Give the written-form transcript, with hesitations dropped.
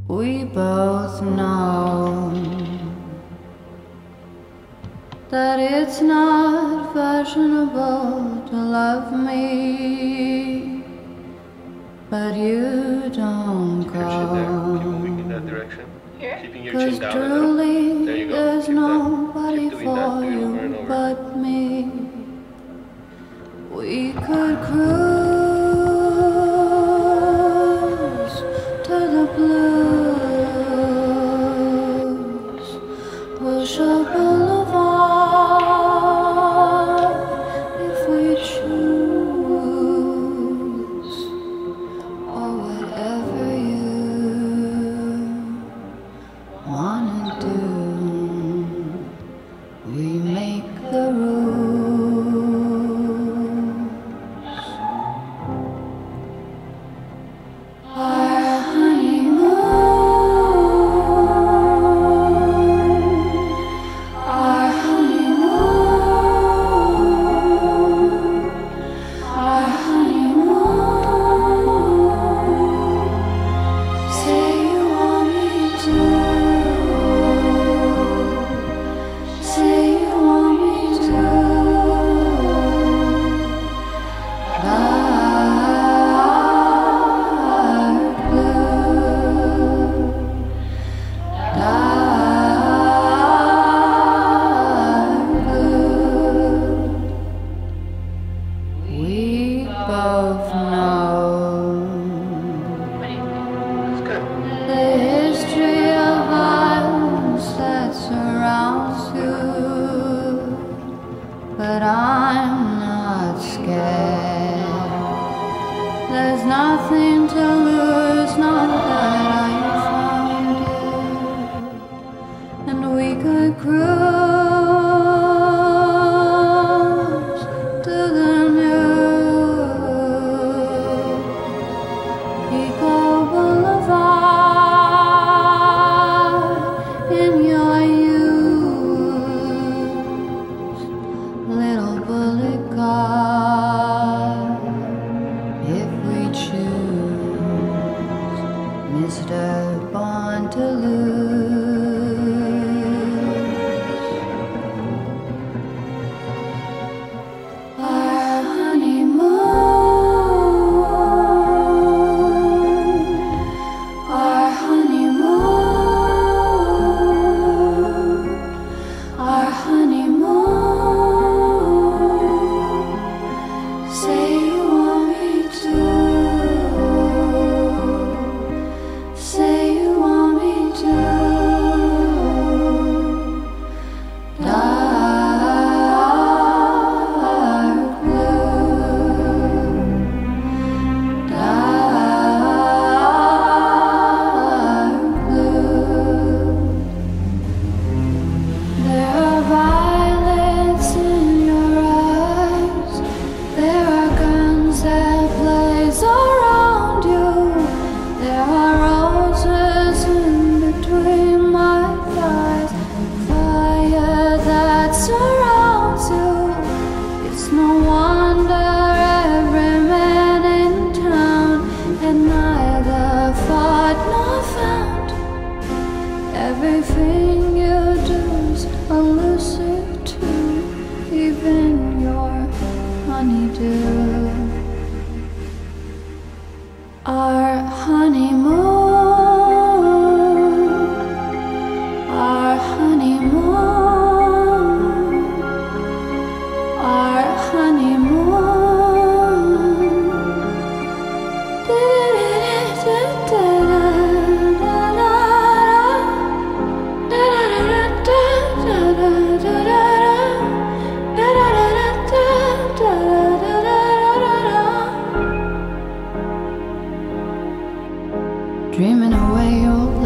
We both know that it's not fashionable to love me, but you don't Keep your chin there. Keep go. moving in that direction. Here? Keeping your 'Cause chin down. truly There you go. there's Keep that. nobody Keep doing that. for Do it over and you over. but me. We could cruise to the blues, Wilshire Boulevard, if we choose, or whatever you wanna do. We make the rules. Our honeymoon, our honeymoon, our honeymoon. Say you want me to. Say you want me to. Dark blue, dark blue. We both know What do you think? That's good. the history of violence that surrounds you, but I'm not scared. There's nothing to lose, not that I found you, and we could cruise to the new Pico Boulevard in your youth, little bullet car, if we choose, Mr. Born to Lose. Our honeymoon, our honeymoon, our honeymoon. Say you want me to. Say you want me to. Dark blue, dark blue. There are violets in your eyes. There are guns that blaze around you. There are roses in between my thighs. Fire that surrounds you. It's no wonder every man in town had neither fought nor found. Everything you do's elusive too, even your honeydew. Our honeymoon, our honeymoon, our honeymoon. Dreaming away your